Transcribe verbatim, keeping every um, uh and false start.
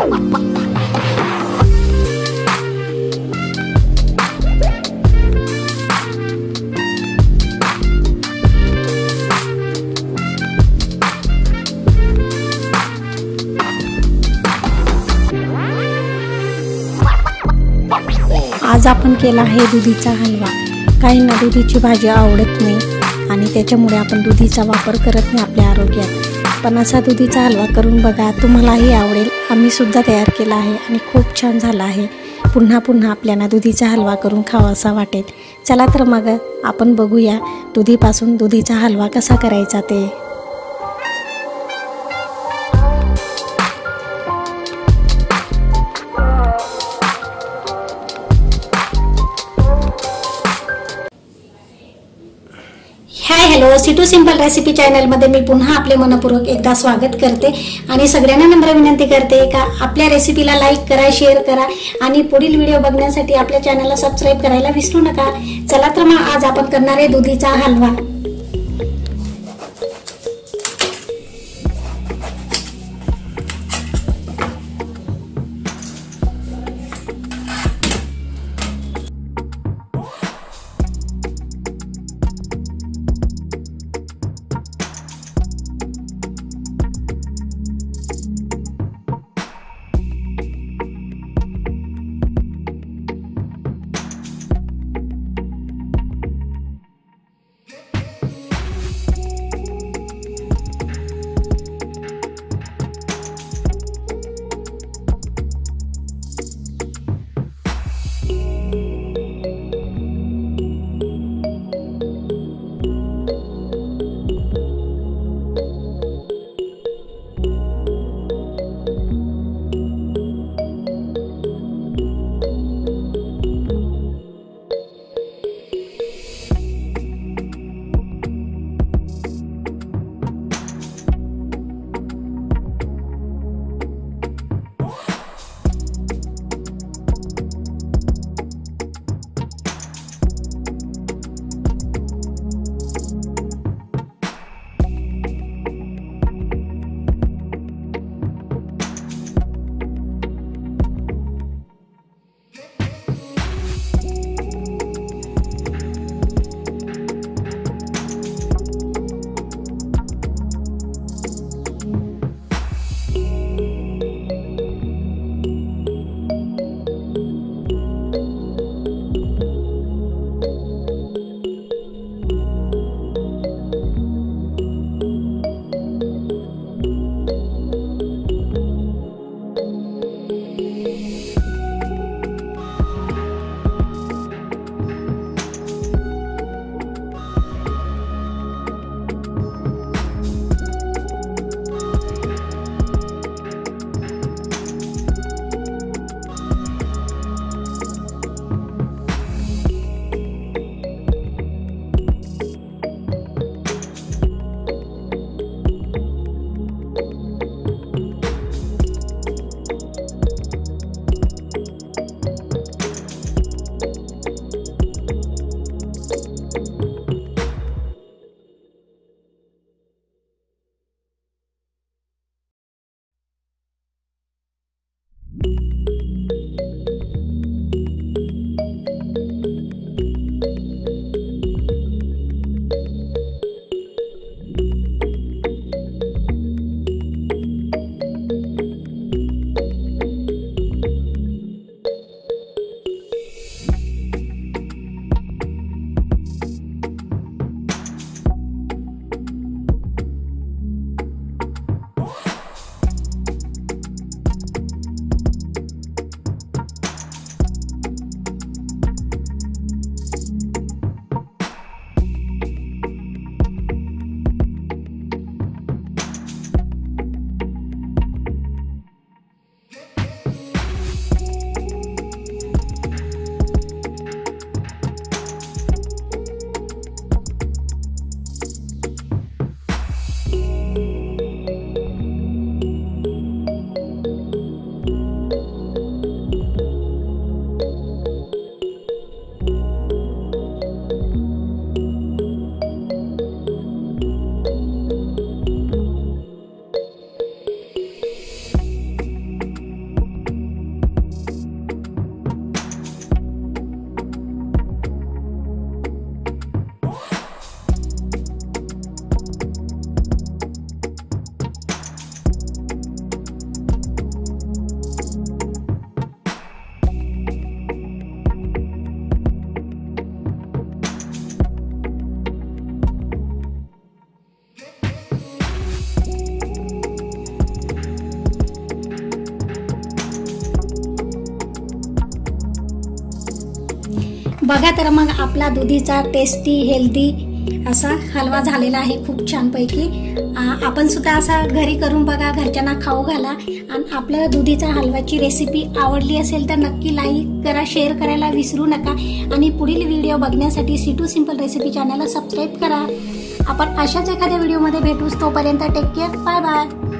आज आपण केला आहे दुधीचा हलवा। काहींना दुधीची भाजी आवडत नाही आणि त्याच्यामुळे आपण दुधीचा वापर करत नाही आपल्या आरोग्यात। पण असा दुधीचा हलवा करून बघा, तुम्हालाही आवडेल। आम्ही सुद्धा तयार केला आहे आणि खूप छान झाला आहे। पुन्हा पुन्हा आपल्याला दुधीचा हलवा करून खावासा वाटेल। चला तर मग आपण बघूया दुधीपासून दुधीचा हलवा कसा करायचा ते। Hi hello, C two simple recipe channel मध्ये मी पुन्हा आपले मनपूर्वक एकदा स्वागत करते आणि सगळ्यांना नम्र विनंती करते का आपल्या रेसिपीला लाईक करा, शेअर करा आणि पुढील व्हिडिओ बघण्यासाठी आपल्या चॅनलला सबस्क्राइब करायला विसरू नका। चला तर मग आज आपण करणार आहे दुधीचा हलवा। बघा तर मग आपला दुधीचा टेस्टी हेल्दी असा हलवा झालेला आहे, खूप छानपैकी. आपण सुद्धा असा घरी करून बघा, घरच्यांना खाऊ घाला. आणि आपल्या दुधीचा हलव्याची रेसिपी आवडली असेल तर नक्की लाईक करा, शेअर करायला विसरू नका. आणि पुढील व्हिडिओ बघण्यासाठी सी टू सिंपल रेसिपी चॅनलला सबस्क्राईब करा. आपण अशाच एखाद्या व्हिडिओमध्ये भेटूच, तोपर्यंत टेक केअर, बाय बाय.